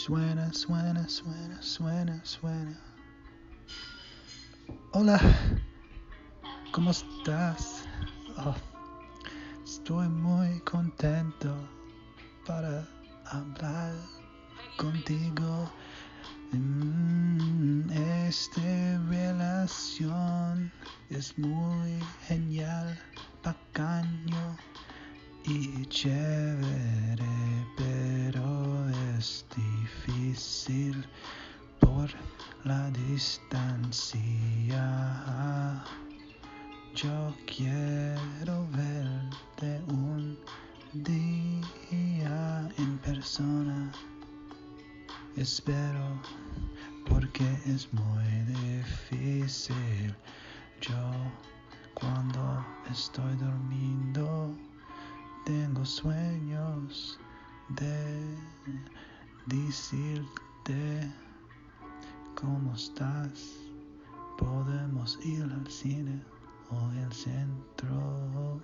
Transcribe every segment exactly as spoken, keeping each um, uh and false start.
Suena, suena, suena, suena, suena. Hola, ¿cómo estás? Oh, estoy muy contento para hablar contigo. Mm, esta relación es muy genial, bacaño y chévere, pero es difícil por la distancia. Yo quiero verte un día en persona. Espero, porque es muy difícil. Yo cuando estoy durmiendo tengo sueños de decirte cómo estás. Podemos ir al cine o al centro,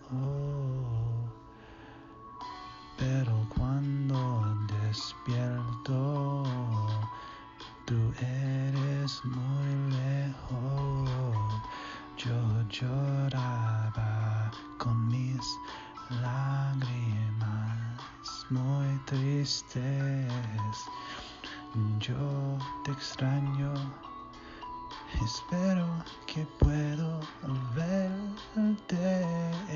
pero cuando despierto tú eres muy lejos. Yo lloraba con mis lágrimas muy tristes. Yo te extraño. Espero que puedo verte,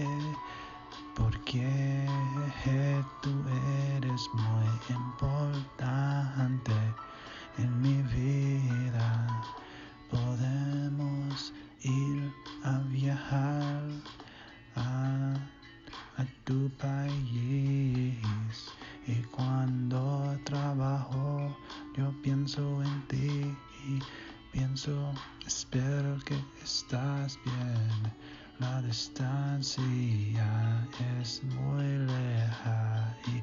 porque tú eres muy importante en mi vida. Podemos ir a viajar a, a tu país, y cuando trabajo yo pienso en ti y pienso, espero que estás bien. La distancia es muy leja y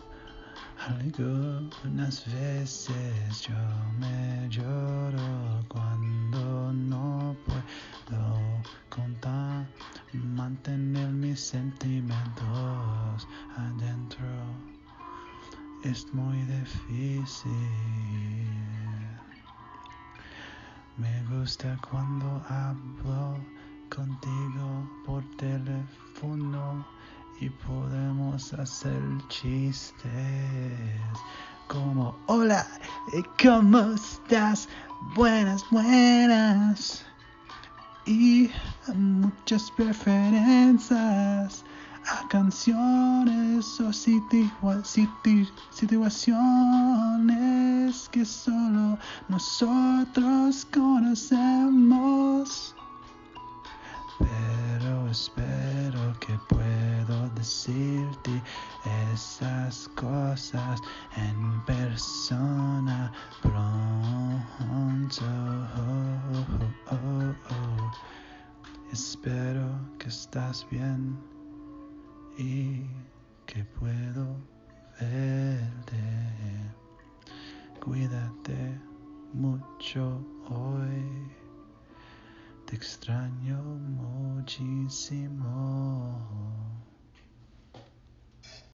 algunas veces yo me lloro cuando no puedo contar, mantener mis sentimientos adentro. Es muy difícil. Me gusta cuando hablo contigo por teléfono y podemos hacer chistes como: hola, ¿cómo estás? Buenas, buenas. Y muchas preferencias a canciones o situa- situ- situaciones que solo nosotros conocemos. Pero espero que puedo decirte esas cosas en persona pronto. Oh, oh, oh, oh. Espero que estás bien y que puedo verte. Cuídate mucho hoy. Te extraño muchísimo.